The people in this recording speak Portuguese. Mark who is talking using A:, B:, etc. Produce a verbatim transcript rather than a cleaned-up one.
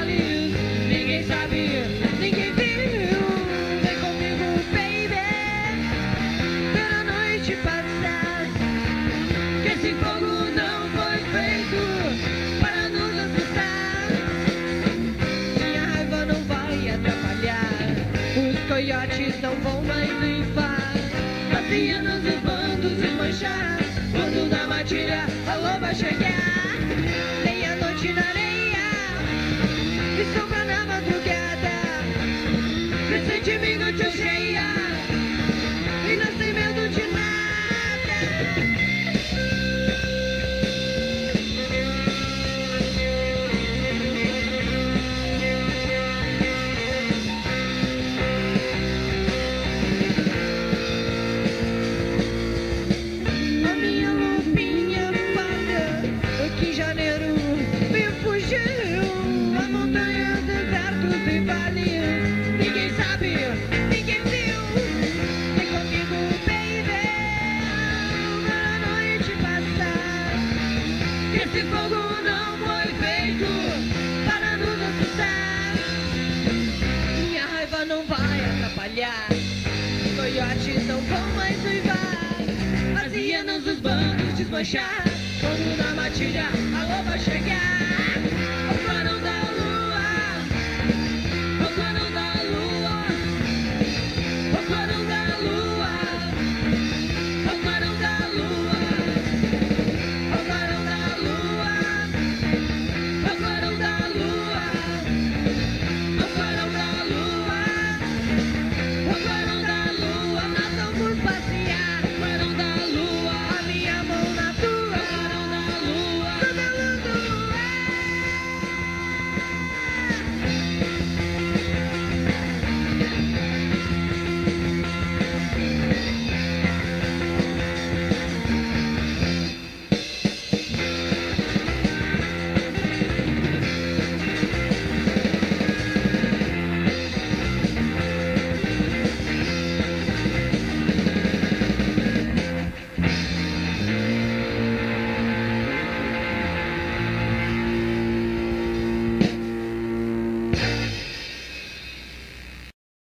A: vale. Ninguém sabe, ninguém viu. Vem comigo, baby, pela noite passar. Que esse fogo não foi feito para nos assustar. Minha raiva não vai atrapalhar. Os coiotes não vão mais uivar. As hienas e bandos desmanchar. Quando da matilha a loba chegar. Meia-noite na areia e sombra na madrugada. Crescente minuto cheia e não tem medo de nada. A minha lupinha paga que em janeiro me fugiu. A montanha, desertos e vales. Ninguém sabe, ninguém viu. Vem comigo, baby, para a noite passar. Que esse fogo não foi feito para nos assustar. Minha raiva não vai atrapalhar. Os coiotes não vão mais uivar. As hienas, os bandos desmanchar. Quando na matilha a loba chegar.